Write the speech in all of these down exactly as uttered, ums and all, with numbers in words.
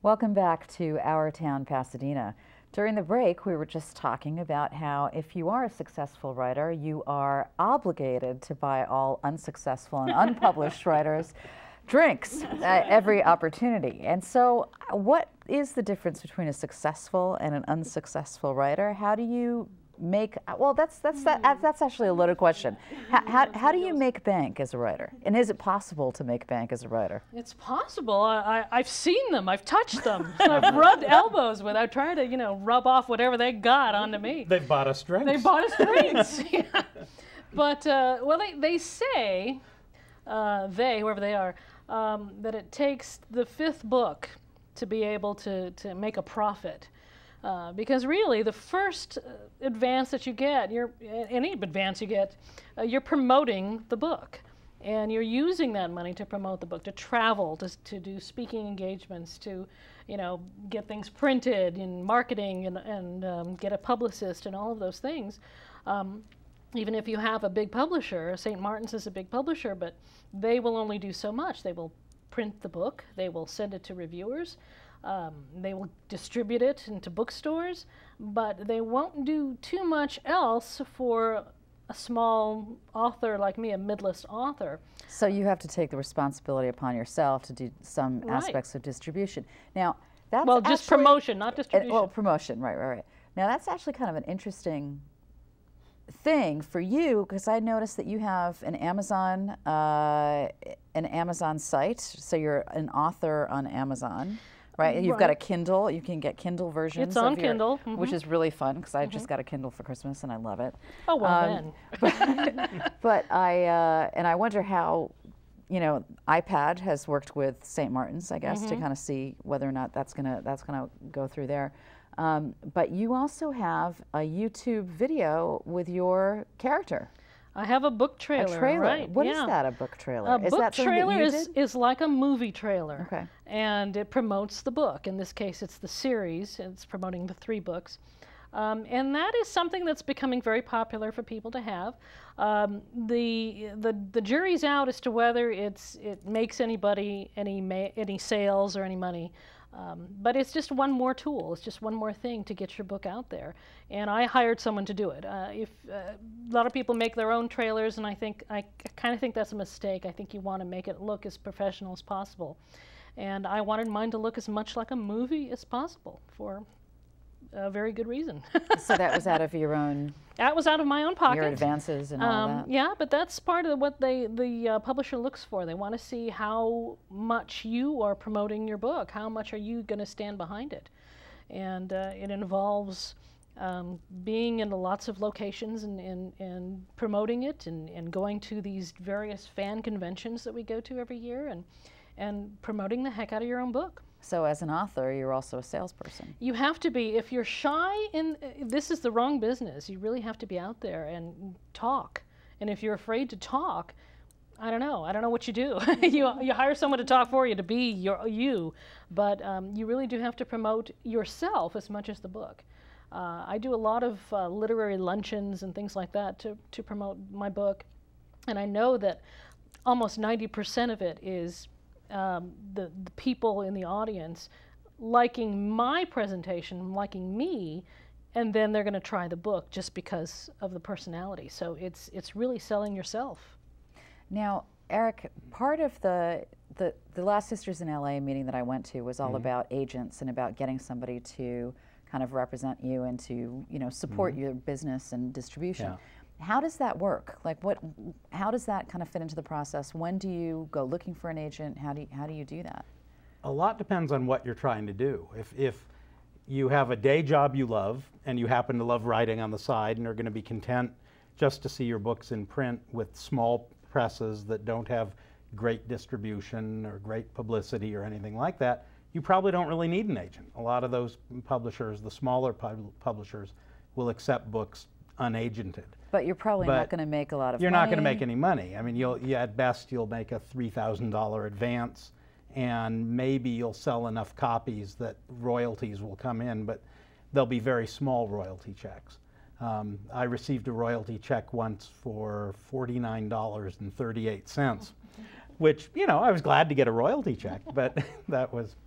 Welcome back to Our Town, Pasadena. During the break, we were just talking about how if you are a successful writer, you are obligated to buy all unsuccessful and unpublished writers drinks at every opportunity. And so what is the difference between a successful and an unsuccessful writer? How do you make, well, that's that's that, that's actually a loaded question. How, how, how do you make bank as a writer? And is it possible to make bank as a writer? It's possible. I, I, I've seen them. I've touched them. I've rubbed elbows with. I've tried to, you know, rub off whatever they got onto me. They've bought us drinks. They bought us drinks. Yeah. But, uh, well, they, they say, uh, they, whoever they are, um, that it takes the fifth book to be able to, to make a profit. Uh, because really, the first uh, advance that you get, you're, any advance you get, uh, you're promoting the book. And you're using that money to promote the book, to travel, to, to do speaking engagements, to, you know, get things printed in marketing and, and um, get a publicist and all of those things. Um, even if you have a big publisher, Saint Martin's is a big publisher, but they will only do so much. They will print the book, they will send it to reviewers, um, they will distribute it into bookstores, but they won't do too much else for a small author like me, a midlist author. So you have to take the responsibility upon yourself to do some Right. aspects of distribution. Now, that's Well, just actually- promotion, not Uh, distribution. well, promotion, right, right, right. Now that's actually kind of an interesting thing for you, because I noticed that you have an Amazon, uh, an Amazon site. So you're an author on Amazon, right? You've got a Right. Kindle. You can get Kindle versions. It's on of your- Kindle, which mhm. is really fun because I just got a Kindle for Christmas and I love it. Oh, well Um, but, but I uh, and I wonder how, you know, iPad has worked with Saint Martin's, I guess, to kind of see whether or not that's gonna that's gonna go through there. Um, but you also have a YouTube video with your character. I have a book trailer. A trailer. Right? What is yeah. that? A book trailer? A is book that something that trailer you is, did? is like a movie trailer. Okay. And it promotes the book. In this case, it's the series. It's promoting the three books. Um, and that is something that's becoming very popular for people to have. Um, the, the, the jury's out as to whether it's, it makes anybody any, ma any sales or any money. Um, but it's just one more tool. It's just one more thing to get your book out there. And I hired someone to do it. Uh, if uh, a lot of people make their own trailers, and I think I kind of think that's a mistake. I think you want to make it look as professional as possible. And I wanted mine to look as much like a movie as possible for a very good reason. So that was out of your own, That was out of my own pocket. your advances and all Um, that. yeah, but that's part of what they, the uh, publisher looks for. They want to see how much you are promoting your book. How much are you going to stand behind it? And uh, it involves um, being in lots of locations and, and, and promoting it and, and going to these various fan conventions that we go to every year and, and promoting the heck out of your own book. So as an author, you're also a salesperson. You have to be. If you're shy, in uh, this is the wrong business. You really have to be out there and talk. And if you're afraid to talk, I don't know. I don't know what you do. you you hire someone to talk for you, to be your you, but um, you really do have to promote yourself as much as the book. Uh, I do a lot of uh, literary luncheons and things like that to to promote my book, and I know that almost ninety percent of it is Um, the, the people in the audience liking my presentation, liking me, and then they're going to try the book just because of the personality. So it's it's really selling yourself. Now, Eric, part of the, the, the last Sisters in L A meeting that I went to was all Mm-hmm. about agents and about getting somebody to kind of represent you and to, you know, support Mm-hmm. your business and distribution. Yeah. How does that work? Like what, how does that kind of fit into the process? When do you go looking for an agent? How do you, how do you do that? A lot depends on what you're trying to do. If, if you have a day job you love and you happen to love writing on the side and are going to be content just to see your books in print with small presses that don't have great distribution or great publicity or anything like that, you probably don't really need an agent. A lot of those publishers, the smaller pub publishers, will accept books unagented. But you're probably not But going to make a lot of You're money. not going to make any money. I mean, you'll, yeah, at best you'll make a three thousand dollar advance, and maybe you'll sell enough copies that royalties will come in, but they'll be very small royalty checks. Um, I received a royalty check once for forty-nine dollars and thirty-eight cents, which, you know, I was glad to get a royalty check, but that was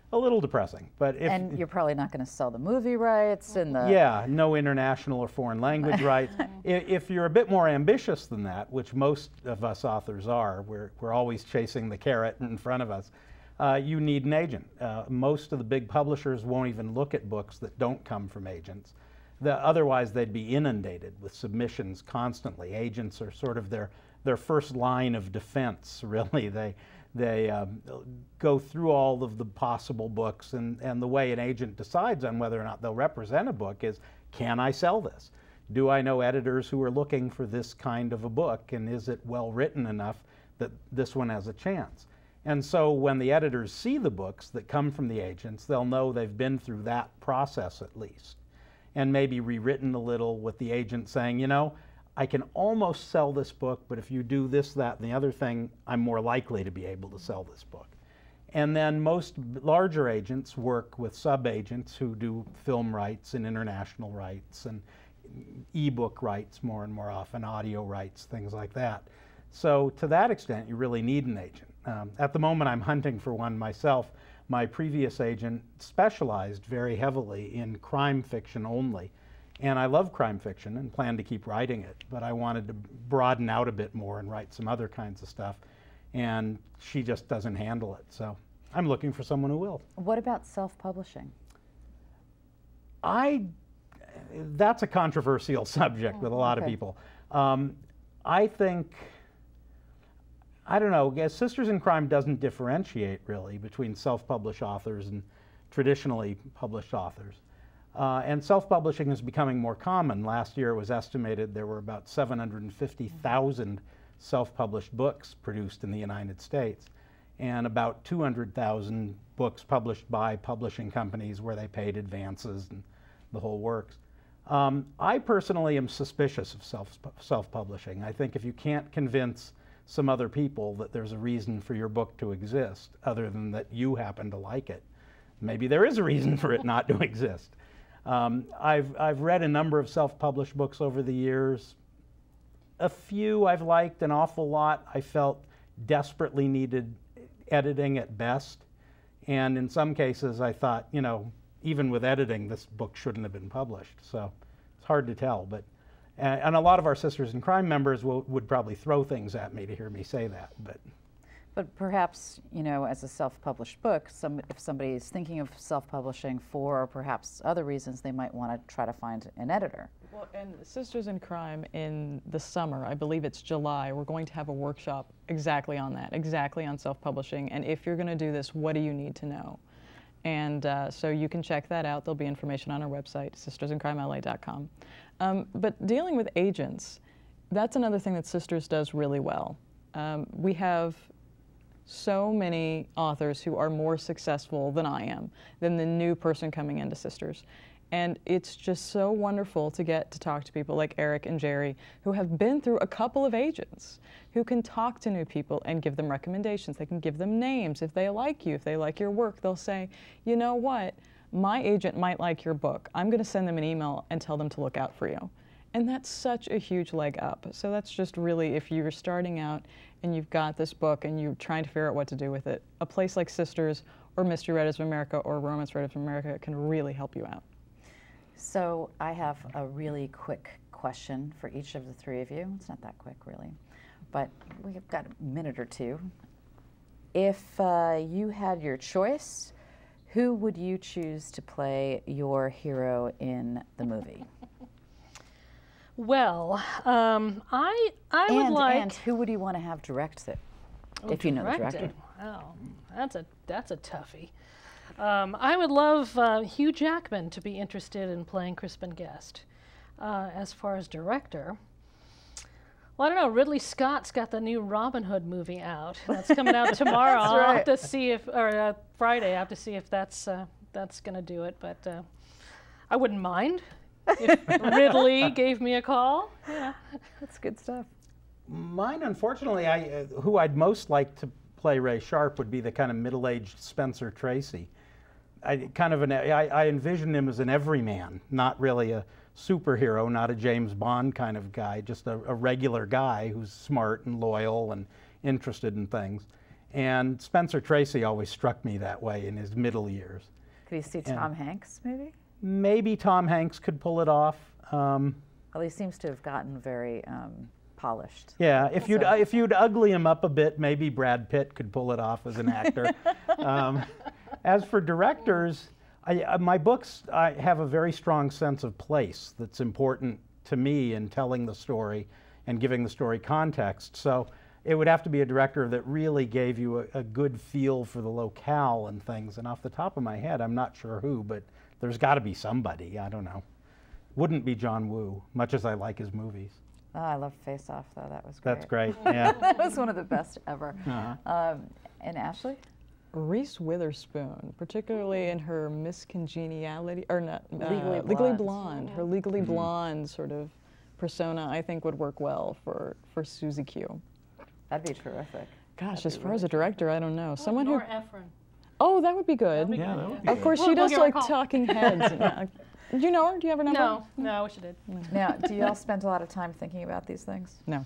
a little depressing. But if And you're probably not going to sell the movie rights and the... yeah, no international or foreign language rights. If, if you're a bit more ambitious than that, which most of us authors are, we're, we're always chasing the carrot in front of us, uh, you need an agent. Uh, most of the big publishers won't even look at books that don't come from agents. The, otherwise, they'd be inundated with submissions constantly. Agents are sort of their, their first line of defense, really. They, They um, go through all of the possible books, and, and the way an agent decides on whether or not they'll represent a book is, can I sell this? Do I know editors who are looking for this kind of a book, and is it well written enough that this one has a chance? And so when the editors see the books that come from the agents, they'll know they've been through that process at least, and maybe rewritten a little with the agent saying, you know, I can almost sell this book, but if you do this, that, and the other thing, I'm more likely to be able to sell this book. And then most larger agents work with sub-agents who do film rights and international rights and ebook rights more and more often, audio rights, things like that. So to that extent, you really need an agent. Um, at the moment, I'm hunting for one myself. My previous agent specialized very heavily in crime fiction only. And I love crime fiction and plan to keep writing it, but I wanted to broaden out a bit more and write some other kinds of stuff. And she just doesn't handle it. So I'm looking for someone who will. What about self-publishing? I, that's a controversial subject with a lot okay. of people. Um, I think, I don't know, guess Sisters in Crime doesn't differentiate really between self-published authors and traditionally published authors. Uh, and self-publishing is becoming more common. Last year it was estimated there were about seven hundred fifty thousand self-published books produced in the United States, and about two hundred thousand books published by publishing companies where they paid advances and the whole works. Um, I personally am suspicious of self, self-publishing. I think if you can't convince some other people that there's a reason for your book to exist, other than that you happen to like it, maybe there is a reason for it not to exist. Um, I've, I've read a number of self-published books over the years. A few I've liked, an awful lot I felt desperately needed editing at best. And in some cases I thought, you know, even with editing, this book shouldn't have been published. So it's hard to tell. But, and, and a lot of our Sisters in Crime members will, would probably throw things at me to hear me say that. But. But perhaps, you know, as a self-published book, some, if somebody is thinking of self-publishing for perhaps other reasons, they might want to try to find an editor. Well, and Sisters in Crime in the summer, I believe it's July, we're going to have a workshop exactly on that, exactly on self-publishing. And if you're going to do this, what do you need to know? And uh, so you can check that out. There'll be information on our website, sisters in crime L A dot com. Um, but dealing with agents, that's another thing that Sisters does really well. Um, we have so many authors who are more successful than I am, than the new person coming into Sisters. And it's just so wonderful to get to talk to people like Eric and Jerry, who have been through a couple of agents, who can talk to new people and give them recommendations. They can give them names. If they like you, if they like your work, they'll say, you know what, my agent might like your book. I'm going to send them an email and tell them to look out for you. And that's such a huge leg up. So that's just really, if you're starting out and you've got this book and you're trying to figure out what to do with it, a place like Sisters or Mystery Writers of America or Romance Writers of America can really help you out. So I have a really quick question for each of the three of you. It's not that quick, really, but we've got a minute or two. If uh, you had your choice, who would you choose to play your hero in the movie? Well, um, I I would and, like. And who would you want to have direct it? Oh, if you know the directing. director. Wow, that's a that's a toughie. Um, I would love uh, Hugh Jackman to be interested in playing Crispin Guest. Uh, as far as director, well, I don't know. Ridley Scott's got the new Robin Hood movie out. That's coming out tomorrow. That's I'll right. have to see if, or uh, Friday. I have to see if that's uh, that's going to do it. But uh, I wouldn't mind if Ridley gave me a call. Yeah, That's good stuff. Mine, unfortunately, I, uh, who I'd most like to play Ray Sharp would be the kind of middle-aged Spencer Tracy. I kind of an, I, I envision him as an everyman, not really a superhero, not a James Bond kind of guy, just a, a regular guy who's smart and loyal and interested in things. And Spencer Tracy always struck me that way in his middle years. Could you see Tom Hanks, maybe? Maybe Tom Hanks could pull it off. Um, Well, he seems to have gotten very um, polished. yeah, if you'd, So- uh, if you'd ugly him up a bit, maybe Brad Pitt could pull it off as an actor. um, as for directors, I, uh, my books I have a very strong sense of place that's important to me in telling the story and giving the story context. So it would have to be a director that really gave you a, a good feel for the locale and things. And off the top of my head, I'm not sure who, but there's got to be somebody. I don't know. Wouldn't be John Woo, much as I like his movies. Oh, I love Face Off, though. That was great. That's great. Yeah. That was one of the best ever. Uh-huh. Um, and Ashley? Reese Witherspoon, particularly in her Miss Congeniality, or not, uh, Legally Legally Blonde. Blonde. Her Legally Blonde sort of persona, I think, would work well for, for Susie Q. That'd be terrific. Gosh, That'd as be far really as a director, I don't know. Someone who, Nora Ephron. oh, that would be good. That'd be Yeah, good, that would be yeah. Of course, We'll- she we'll does give her a like call. talking heads. and, uh, do you know her? Do you have her number? No, no, I wish I did. Now, do you all spend a lot of time thinking about these things? No.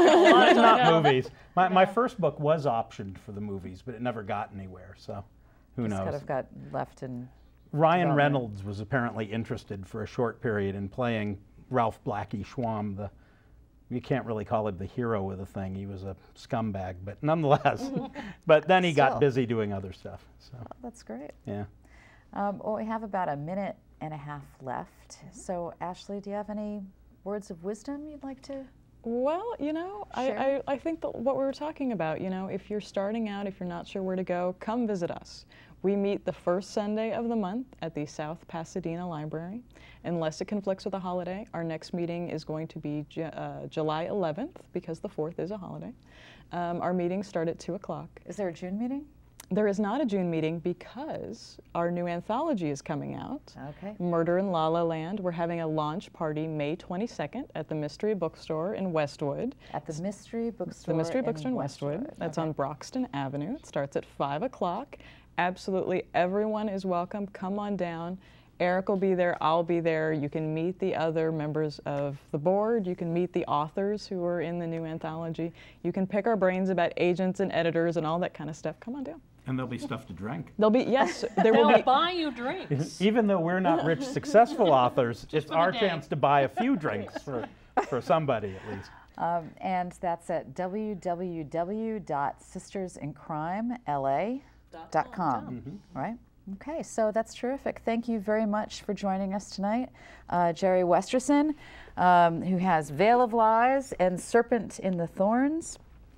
Not movies. My, my first book was optioned for the movies, but it never got anywhere, so who Just knows. kind of got left in. Ryan development. Reynolds was apparently interested for a short period in playing Ralph Blackie Schwam, the, you can't really call him the hero of the thing, he was a scumbag, but nonetheless. But then he Still. got busy doing other stuff, so, Oh, that's great. yeah. Um, well, we have about a minute and a half left. So, Ashley, do you have any words of wisdom you'd like to? Well, you know, I, Sure. I, I think that what we were talking about, you know, if you're starting out, if you're not sure where to go, come visit us. We meet the first Sunday of the month at the South Pasadena Library. Unless it conflicts with a holiday, our next meeting is going to be Ju uh, July eleventh, because the fourth is a holiday. Um, our meetings start at two o'clock. Is there a June meeting? There is not a June meeting because our new anthology is coming out. Okay. Murder in La La Land. We're having a launch party May twenty-second at the Mystery Bookstore in Westwood. At the Mystery Bookstore. The Mystery in Bookstore in Westwood. Westwood. That's Okay. on Broxton Avenue. It starts at five o'clock. Absolutely everyone is welcome. Come on down. Eric will be there. I'll be there. You can meet the other members of the board. You can meet the authors who are in the new anthology. You can pick our brains about agents and editors and all that kind of stuff. Come on down. And there'll be stuff to drink. There'll be, yes, there will They'll be. buy you drinks. Even though we're not rich, successful authors, it's for the our day. chance to buy a few drinks for, for somebody at least. Um, and that's at w w w dot sisters in crime l a dot com, right? Okay, so that's terrific. Thank you very much for joining us tonight. Uh, Jerry Westerson, um, who has Veil of Lies and Serpent in the Thorns.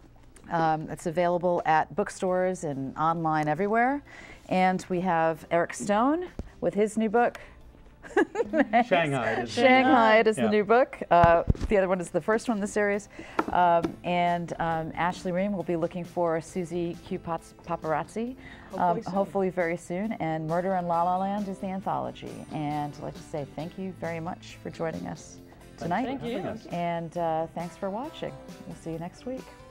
Um, it's available at bookstores and online everywhere. And we have Eric Stone with his new book. Shanghai. is- Shanghai is Yeah. the new book. Uh, the other one is the first one in the series. Um, and um, Ashley Ream will be looking for Susie Q. Paz- Paparazzi, um, Hopefully soon. hopefully very soon. And Murder in La La Land is the anthology. And I'd like to say thank you very much for joining us tonight. Thank you. Yes. And uh, thanks for watching. We'll see you next week.